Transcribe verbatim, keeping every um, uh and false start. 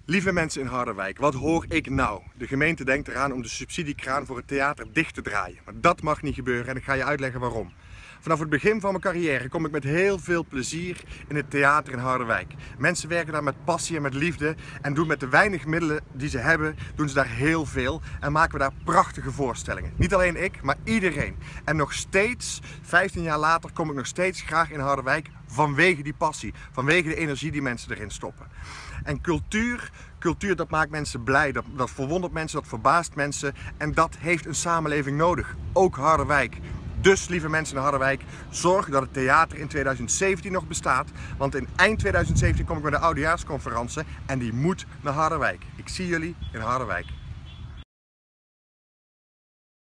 Lieve mensen in Harderwijk, wat hoor ik nou? De gemeente denkt eraan om de subsidiekraan voor het theater dicht te draaien. Maar dat mag niet gebeuren en ik ga je uitleggen waarom. Vanaf het begin van mijn carrière kom ik met heel veel plezier in het theater in Harderwijk. Mensen werken daar met passie en met liefde en doen met de weinig middelen die ze hebben, doen ze daar heel veel en maken we daar prachtige voorstellingen. Niet alleen ik, maar iedereen. En nog steeds, vijftien jaar later, kom ik nog steeds graag in Harderwijk vanwege die passie, vanwege de energie die mensen erin stoppen. En cultuur, cultuur dat maakt mensen blij, dat, dat verwondert mensen, dat verbaast mensen en dat heeft een samenleving nodig, ook Harderwijk. Dus, lieve mensen in Harderwijk, zorg dat het theater in tweeduizend zeventien nog bestaat. Want in eind tweeduizend zeventien kom ik met de oudejaarsconferentie en die moet naar Harderwijk. Ik zie jullie in Harderwijk.